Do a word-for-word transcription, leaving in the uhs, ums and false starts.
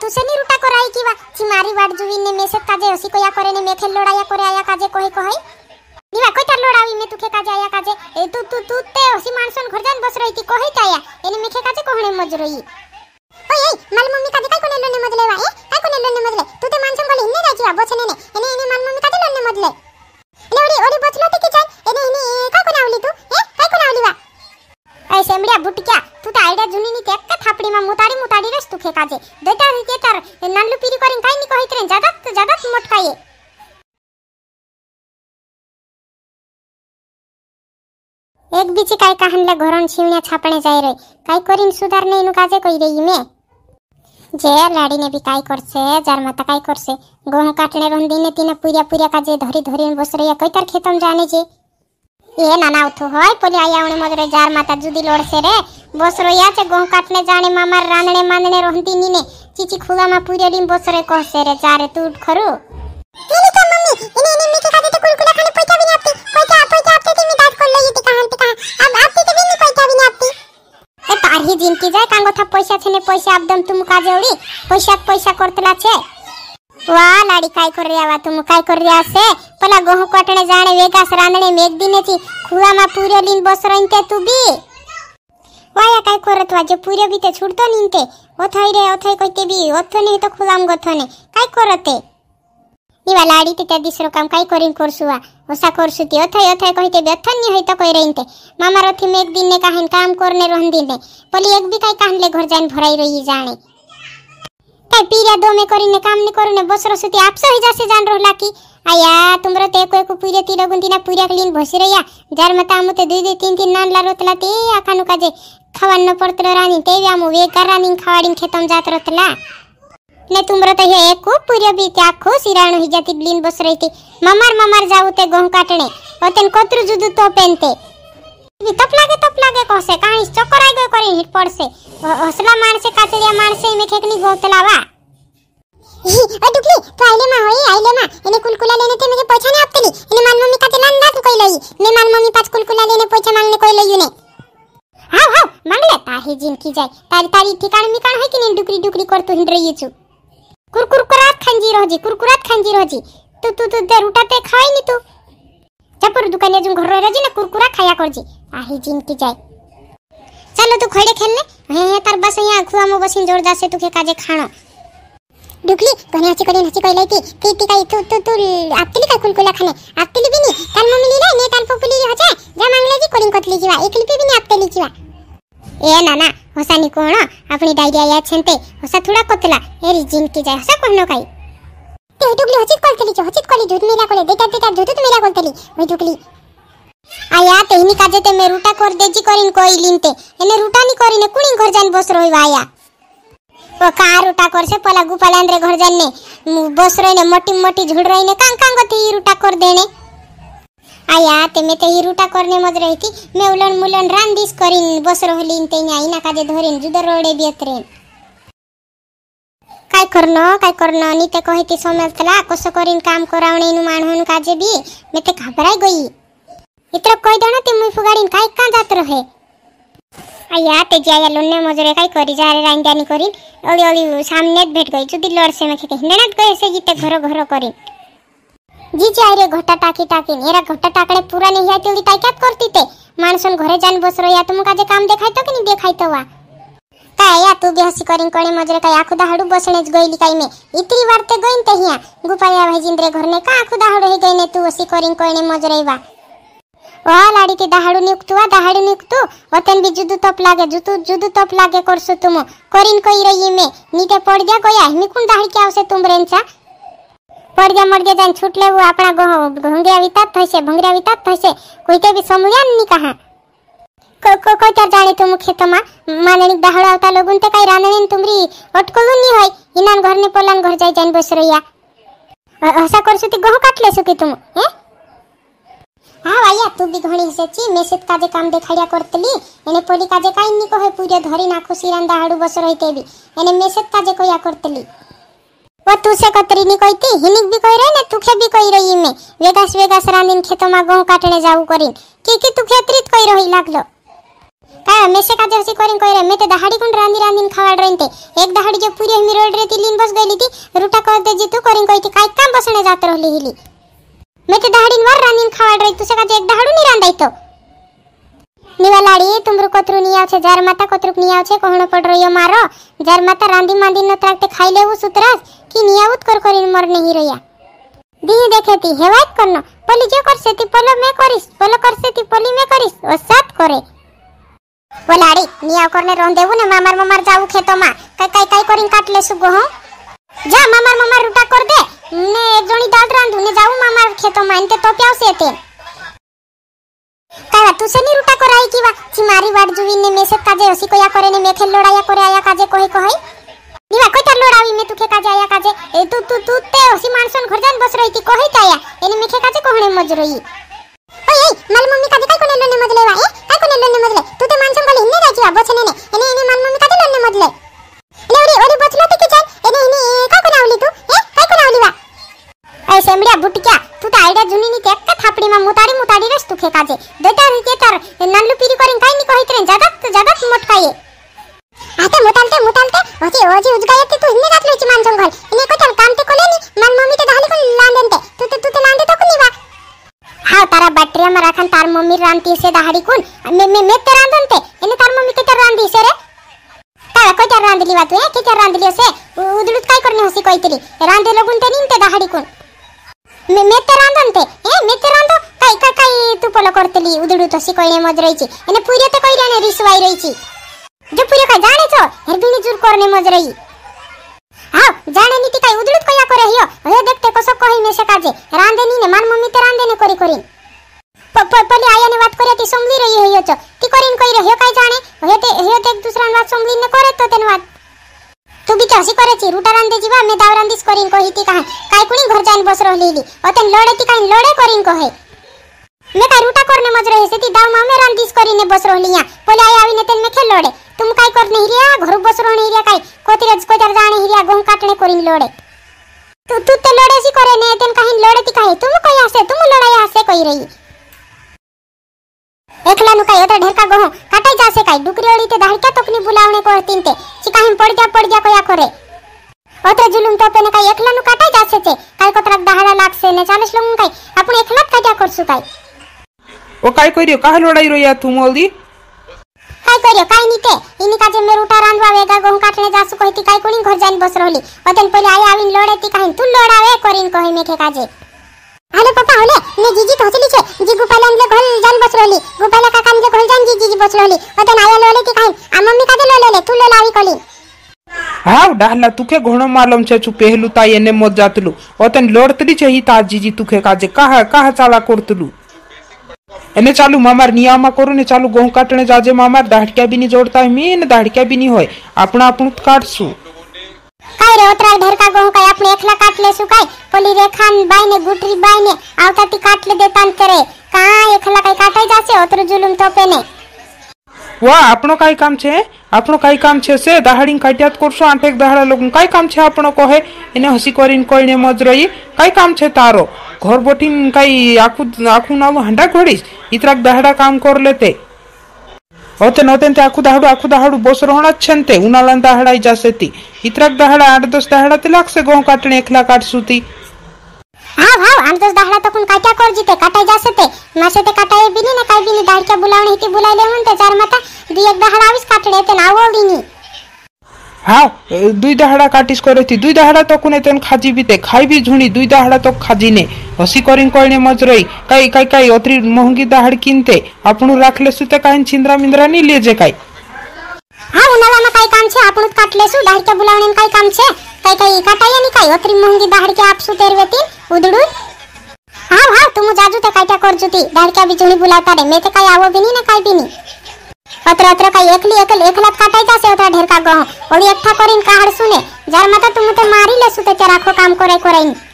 तुसे नी रुटा कराई किवा चिमारी वाट जुवी ने मेसे काजे हसी कोया करे ने मेखे लड़ाया करे आया काजे कोहे कोहे निवा कोई तर लड़ावी में तुखे काजे आया काजे ए तू तू तू ते हसी मानसन घर जान बस रही थी कोहे ताया एने मेखे काजे कोहणे मज रही ओए माल मम्मी काजे काय कोने लोने मदले वा ए काय कोने लोने मदले तू ते मानसन कोले इन्ने राजी वा बोचने ने एने एने माल मम्मी काजे लोने मदले एने ओडी ओडी बोचलो ते की जाय एने एने काय कोने आवली तू ए काय कोने आवली वा ए सेमड़िया बुटक्या तू तो आईडा जुनी नी तेक का थापड़ी में मुताड़ी मुताड़ी रस तुखे काजे देता के तर नानलू पीरी करिन काई नी कहित रे ज्यादा ज्यादा मोटकाए एक बीची काय कहानले घरन छिवण्या छापणे जाय रे काय करिन सुधार ने इनु काजे कई रही में जे लाडी ने भी काय करसे जार माता काय करसे गहू काटणे रन दिने तिने पूरा पूरा काजे धरी धरी बस रही कई तर खेतम जाने जे ए नाना उठो होय पोली आयावणे मजरे जार माता जुदी लोडसे रे बस रोया से गहू काटने जाने मामार रानणे मानणे रहंती नीने चीची खुला मा पूरे दिन बस रे कहसे रे जारे तू उठ खरु नीनी का मम्मी इने इने मीठे खाते तो कुलकुला खाने पैसा भी नहीं आती पैसा पैसा आते ती मी दाद कर लई ती कहां ती कहां अब आती तो भी नहीं पैसा भी नहीं आती ए तारही जिनकी जाय कांगो था पैसा छने पैसा एकदम तुम का जेवडी पैसा पैसा करतला छे वा लाडी काय कर रिया वा तुम काय कर रिया से पला गहू काटणे जाणे वेगास रांदणे मेघ दिने थी खुला मा पूरे दिन बस रहीते तू भी वाया काय करत वाजे पूरे भी ते छुड़तो नीते ओथई रे ओथई कइते भी ओथो नहीं तो खुलाम गथने काय करते निवा लाडी ते दिसरो काम काय करिन करसुवा ओसा करसुती ओथई ओथई कहिते व्यथन नहीं होई तो कई रहीते मामा रथी में एक दिन ने काहन काम करने रहन दिने पली एक भी काय काहनले घर जान भराई रही जाने काय पीरा दो में करिने काम ने करूने बस रसुती आपसे ही जासे जान रहला की आया तुमरो ते कोई को पूरे तीर गुंतीना पूरा क्लीन भसी रहिया जार मता मते दुई दुई तीन तीन नान ला रोतला ते आखानु काजे खावान न पड़तलो रानी ते व्यामु वे करानी खावाडीन खेतम जात रोतला ने तुमरो तो हे एक को पूरे भी त्या खो सिराणो ही जाती ब्लीन बस रही थी ममार ममार जाऊ ते गहू काटणे ओतेन कोतरु जुदु तो पेनते तप लागे तप लागे कहसे काई चक्कर आई गयो करे हिट पड़से हसला मानसे काचड़िया मानसे में खेकनी गोतलावा ए दुखली तो आइले मा होई आइले मा इने कुलकुला लेने ते मुझे पैसा नहीं आपतेली इने मान मम्मी काचे लान दात कोई लई मैं मान मम्मी पास कुलकुला लेने पैसा मांगने कोई लई ने हां हां मांगले ताही जिन की जाय तारी तारी ठिकाण मिकाण है कि नहीं डुकरी डुकरी कर तो हिंड रही छु कुरकुरात खंजी रोजी कुरकुरात खंजी रोजी तू तू तू दे रुटा ते खाई नी तू चपर दुकाने जुन घर रोजी ना कुरकुरा खाया करजी ताही जिन की जाय चलो तू खड़े खेलने हे तार बस यहां खुआ मो बसिन जोर जा से तू के काजे खाणो डुकली कोने आची कोने हची कोई लईती ती काय तू तू तू आपली काय कुलकुला खाने आपली भी नहीं काल मम्मी ली ने काल पपुली होचे जा मांगले जी कोडिन कतली जीवा एकली भी नहीं आपली जीवा ए नाना होसानी कोण अपनी डायरिया या छनते होसा थोड़ा कतला ए रिजिन की जाय होसा कोन काय ते डुकली हची कोलतली जो हची कोली दूध मेला कोले देता देता दूध मेला कोलतली ओय डुकली आया तेहनी काजे ते मे रूटा कर देजी करिन कोई लिनते एने रूटा नी करिने कुणी घर जान बस रोई वाया ओ कार रूटा करसे पला गुपालान रे घर जाने बस रही ने मोटी मोटी झुड़ रही ने कांग कांग गती रूटा कर देने आया ते में ते रूटा करने मज रही थी मैं उलन मुलन रान दिस करिन बस रहलीन ते आई ना काजे धरिन जुदर रोडे बियतरे काय करनो काय करनो नी ते कहिती समझतला कसो करिन काम करावणे नु मानहन काजे भी मैं ते घबराई गई इत्र कोई दणो ते मुई फुगाड़ीन काय का जात रहे आया ते जाया लोने मजरे काय करी जा रे रांजानी करिन ओली ओली सामने भेट गई जुदी लड़से में खेते हिंडनात गए से जीते घर घर करिन जी जाय रे घोटा टाकी टाकी एरा घोटा टाकड़े पूरा नहीं आती ओली टाक्यात करती ते मानसन घरे जान बस रया तुम काजे काम देखाय तो कि नहीं देखाय तो वा काय या तू बेहसी करिन कोणे मजरे काय आखुदा हाडू बसणेच गईली काय में इतरी वारते गईन ते हिया गुपाया भाईजिंद्रे घर ने का आखुदा हाडू हे गईने तू असी करिन कोणे मजरे वा वा लाडी ते दहाडू निकतू वा दहाडू निकतू वतन भी जुदू तप लागे जुतू जुदू तप लागे करसु तुम करिन कोई रही में नीते पड़ गया गोया मी कुण दाहडी के आवसे तुम रेंचा पड़ गया मर गया जान छूटले वो अपना भंगरिया वितात थैसे भंगरिया वितात थैसे कोईते भी समूयान नी कहा को को को तर जाने तुम खेतमा मानणी दहाडू आवता लोगुन ते काय रानणी तुमरी अटकलू नी होय इनान घर ने पलान घर जाय जान बस रहिया असा करसु ती गहू काटले सु की तुम हे हां वाया तू भी घणी सेची मेसेत काजे काम देखाडिया करतली एने पली काजे काई नी कहे पूरे धरी नाखो सिरान दहाडू बस रहिते भी एने मेसेत काजे कोया करतली वो तू से कतरी नी कहती हिनिक भी कह रहे ने तुखे भी कह रही में वेगास वेगास रांदिन खेतो मा गहू काटणे जाऊ करिन की की तू खेत्रित कह रही लागलो काय मेसे काजे हसी करिन कोई रे मैं ते दहाड़ी कोन रांदी रांदीन खावाड रेनते एक दहाड़ी जो पूरी हम रोड रे तिलीन बस गईली थी रूटा कर दे जी तू करिन कोई काय काम बसणे जात रहली हिली मैं ते दहाड़ीन वर रांदीन खावाड रे तुसे काजे एक दहाड़ू नी रांदाई तो निवा लाड़ी तुमरु कोतरु नी आव छे जार माता कोतरुक नी आव छे कोहणो पड़ रयो मारो जार माता रांदी मांदी न त्राकते खाई लेवु सुतरास की नियावत कर करिन मर नहीं रया दी देखेती हेवात करनो पली जो करसेती पलो मैं करिस पलो करसेती पली मैं करिस ओ साथ करे वो लाड़ी निया करने रोन देवु ने मामार मामार जाऊ खेतो मा काय काय काय करिन काटले सुगो हो जा मामार मामार रूटा कर दे ने एक जोनी दाल रांधू ने जाऊ मामार खेतो मा इनते तो प्यावसे ते काय तू से नी रूटा कराई की वा ची मारी वाट जुवी ने मेसे काजे हसी कोया करे ने मेखे लोड़ाया करे आया काजे कोई कोई निवा कोई तर लोड़ावी में तुखे काजे आया काजे ए तू तू तू ते हसी मानसन घर जान बस रही थी कोई ताया एने मेखे काजे कोहणे मज रही ओए माल मम्मी काजे काय कोने लोने मजले वा ए काय कोने लोने मजले तू ते मानसन गले इन्ने राजी बचने ने एने एने माल मम्मी काजे लोने मजले ले ओरी ओरी बचलो ते की चल एने एने काय कोने आवली तू ए काय कोने आवली वा ए सेमड़िया बुटक्या तू तो आईडिया जुनी नी टेक का थापड़ी में मुताड़ी मुताड़ी रस तुखे काजे देता के तर नल्लू पीरी करिन काय नी कहित रे ज्यादा ज्यादा मोटकाये आते मुतालते मुतालते ओजी ओजी उजगायते तू इन्ने रात लेची मानसन घर इने को चल काम ते कोले नी मन मम्मी ते दहाली को लांदेनते तू ते तू ते लांदे तो कुनी वा हां तारा बैटरी में राखन तार मम्मी रांती से दहाड़ी कुन मे मे मे ते रांदनते इने तार मम्मी के तर रांदी से रे तारा को तर रांदली वा तू ए के तर रांदली से उदलुत काय करने हसी कहितली रांदे लगुन ते नीन ते दहाड़ी कुन मे मे ते रांदनते ए मे ते रांदो काय काय काय तू पलो करतली उदलुत हसी कइने मज रहीची इने पूरी ते कइरे ने रिसवाई रहीची जो पूरी का जाने छो हरबिनी जुर करने मज रही हां जाने नीति काय उदलुत कया करे हियो हे देखते कसो कहि में से काजे रांदे नी ने मान मम्मी ते रांदे ने करी करी प प पली आया ने बात करे ती समली रही हियो छ ती करिन कइ रहियो काय जाने हे ते हे ते एक दूसरा बात समली ने करे तो तेन बात तू भी हसी करे छी रूटा रांदे जीवा मैं दाव रांदिस करिन कहि ती काहे काय कुनी घर जान बस रहलीली अतन लड़े ती काहे लड़े करिन कहे मैं काय रूटा करने मज रही से ती दाव मा में रांदिस करिने बस रहलिया पली आया आवी ने तेन में खेल लड़े तुम काय कर नहीं रिया घर बस रह नहीं रिया काय कोतिरज को तर जाने रिया गों काटने करिन लड़े तू तू ते लड़े सी करे ने तेन काहे लड़े ती काहे तुम कोई आसे तुम लड़ाई आसे कहि रही एकला नु काय ओता ढेरका गोह काटाई जासे काय डुकरीड़ी ते दाहिका तकनी बुलावणे करतीन ते चिकाहिम पड़ जा पड़ जा कोया करे ओता जुलुम तो पेने काय एकला नु काटाई जासे छे काय कोतरा दहाड़ा लागसे ने चालीस लोग काय आपण एकला काट्या करसु काय ओ काय करियो काहे लड़ाई रोया तू मोलदी काय करियो काय नीते इनी काजे मे रूटा रांधवा वेगा गों काटने जासु कहिती काय कोनी घर जाइन बस रहली ओतन पहिले आया आविन लड़े ती काहे तू लड़ावे करिन कहि मेखे काजे हेलो पापा होले ने जीजी पहुंचली छे जी गोपाल अंदर घर जान बस रहली गोपाल काका अंदर घर जान जी जीजी बस रहली ओतन आया लड़े ती काहे आ मम्मी काजे लड़े ले तू लड़ावी कली हां डाहला तुके घणो मालूम छे चु पहलु ता एने मत जातलु ओतन लड़तली छे ही ता जीजी तुके काजे काहा काहा चाला करतलु एने चालू मामार नियामा करू ने चालू गोह काटने जाजे मामार दाढ़क्या भी नी जोड़ता है मीन दाढ़क्या भी नी होय आपना आपन काटसु काय रे ओतरा ढेरका गोह काय अपने एकला काट लेसु काय पली रेखान बाई ने गुटरी बाई ने आवता ती काट ले देतान करे का एकला काय काटाई जासे ओतर जुलुम तो पेने वा आपनो काय काम छे आपनो काय काम छे से दाहड़ी काट्यात करसो आठेक दाहड़ा लोगन काय काम छे आपनो कहे एने हसी करिन कोइने मज रही काय काम छे तारो घर बोटिन काय आखु आखु नाव हंडा घोड़ीस इतराक दाहड़ा काम कर लेते ओतन ओतन ते आखु दाहड़ू आखु दाहड़ू बस रहणा छनते उनालन दाहड़ाई जासेती इतराक दाहड़ा आठ दस दाहड़ा ते लागसे गोह काटणे एकला काटसुती हां हां आठ दस दाहड़ा तकुन काट्या कर जिते काटाई जासेते मासे ते काटाई बिनी ने काय बिनी दाहड़क्या बुलावणे हिती बुलाइले म्हणते चार माता दुई एक दाहड़ा आविस काटडे ते नावोलीनी हां दुई दाहड़ा काटिस करेती दुई दाहड़ा तकुने तेन खाजी बिते खाई भी झुणी दुई दाहड़ा तक खाजीने हसी करिन कोइने मज रही काय काय काय ओतरी महंगी दाहड़ किनते आपनु राखले सुते काइन छिंद्रा मिंद्रा नी लेजे काय हां उनाला में काय काम छे आपनु काटलेसु दाहड़क्या बुलावणे काय काम छे काय काय काटाई नी काय ओतरी महंगी दाहड़क्या आपसु तेरवेती उदडू हां हां तुम जाजू ते काट्या करजुती दाहड़क्या भी झुणी बुलाता रे मैं ते काय आवो बिनी ने काय बिनी अत्र अत्र काय एकली एकल एकलात काटाई जासे ओतरा ढेरका गोह ओडी एकठा करिन काहड़ सुने जार माता तुम ते मारी लेसु ते राखो काम करे कराइन